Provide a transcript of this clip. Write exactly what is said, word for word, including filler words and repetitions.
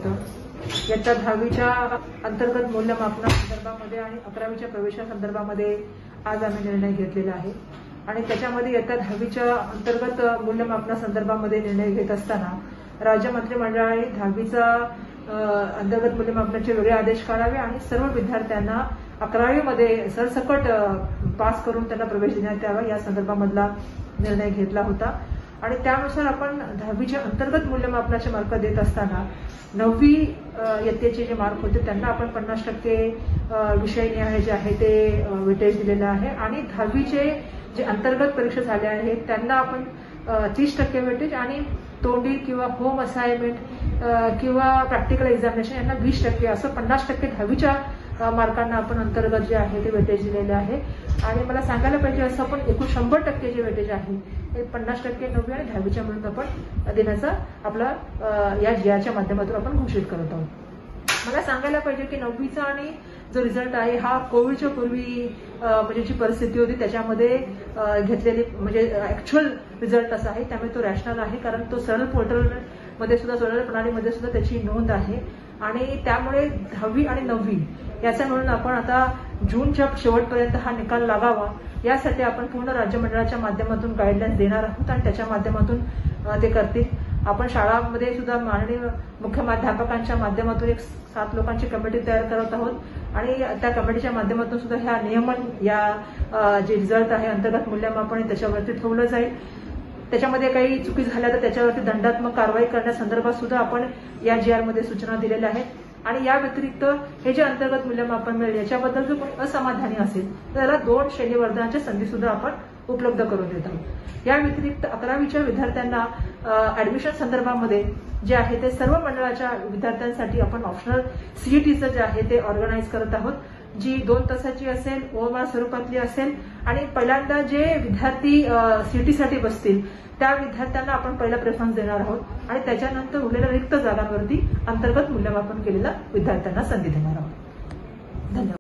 होतं. इयत्ता दहावीच्या अंतर्गत मूल्यमापनासंदर्भामध्ये आणि अकरावीच्या प्रवेशासंदर्भामध्ये आज आम्ही निर्णय घेतलेला आहे. आणि त्याच्यामध्ये इयत्ता दहावीच्या अंतर्गत मूल्यमापनासंदर्भामध्ये निर्णय घेत असताना राज्य मंत्रिमंडळाने दहावीचा अंतर्गत मूल्यमापनाचे वेगळे आदेश काढावे आणि सर्व विद्यार्थ्यांना अकरावीमध्ये सरसकट पास करून त्यांना प्रवेश देण्यात यावा या संदर्भामधला निर्णय घेतला होता. आणि त्यानुसार आपण दहावीच्या अंतर्गत मूल्यमापनाचे मार्क देत असताना नववी इयत्तेचे जे मार्क होते त्यांना आपण पन्नास टक्के विषयनिहाय जे आहे ते वेटेज दिलेलं आहे. आणि दहावीचे जे अंतर्गत परीक्षा झाल्या आहेत त्यांना आपण तीस टक्के वेटेज आणि तोंडी किंवा होम असाइनमेंट किंवा प्रॅक्टिकल एक्झामिनेशन यांना वीस टक्के असं पन्नास टक्के दहावीच्या मार्कांना आपण अंतर्गत जे आहे ते वेटेज दिलेले आहे. आणि मला सांगायला पाहिजे असं आपण एकूण शंभर टक्के जे वेटेज आहे ते पन्नास टक्के नववी आणि दहावीच्या मिळून आपण देण्याचा आपला या जियाच्या माध्यमातून आपण घोषित करत आहोत. मला सांगायला पाहिजे की नववीचा आणि जो रिझल्ट आहे हा कोविडच्या पूर्वी म्हणजे जी परिस्थिती होती त्याच्यामध्ये घेतलेली म्हणजे ऍक्च्युअल रिझल्ट असा आहे. त्यामुळे तो रॅशनल आहे कारण तो सरळ पोर्टलमध्ये सुद्धा सरळ प्रणालीमध्ये सुद्धा त्याची नोंद आहे. आणि त्यामुळे दहावी आणि नववी याचा मिळून आपण आता जूनच्या शेवटपर्यंत हा निकाल लागावा यासाठी आपण पूर्ण राज्य मंडळाच्या माध्यमातून गाईडलाईन्स देणार आहोत आणि त्याच्या माध्यमातून ते करतील. आपण शाळांमध्ये सुद्धा माननीय मुख्याध्यापकांच्या माध्यमातून एक सात लोकांची कमिटी तयार करत आहोत आणि त्या कमिटीच्या माध्यमातून सुद्धा ह्या नियमन या जे रिझल्ट आहे अंतर्गत मूल्यमापन त्याच्यावरती ठेवलं जाईल. त्याच्यामध्ये काही चुकी झाल्या तर त्याच्यावरती दंडात्मक कारवाई करण्यासंदर्भात सुद्धा आपण या जी आरमध्ये सूचना दिलेल्या आहेत. आणि या व्यतिरिक्त हे जे अंतर्गत मूल्यमापन मिळेल याच्याबद्दल जर कोणी असमाधानी असेल तर त्याला दोन श्रेणीवर्धनाच्या संधी सुद्धा आपण उपलब्ध करून देत आहोत. या व्यतिरिक्त अकरावीच्या विद्यार्थ्यांना ऍडमिशन संदर्भामध्ये जे आहे ते सर्व मंडळाच्या विद्यार्थ्यांसाठी आपण ऑप्शनल सीईटीचं जे आहे ते ऑर्गनाईज करत आहोत, जी दोन तासाची असेल, ओएमआर स्वरूपातली असेल. आणि पहिल्यांदा जे विद्यार्थी सीईटीसाठी बसतील त्या विद्यार्थ्यांना आपण पहिला प्रेफरन्स देणार आहोत आणि त्याच्यानंतर उरलेल्या रिक्त जागांवरती अंतर्गत मूल्यमापन केलेल्या विद्यार्थ्यांना संधी देणार आहोत. धन्यवाद.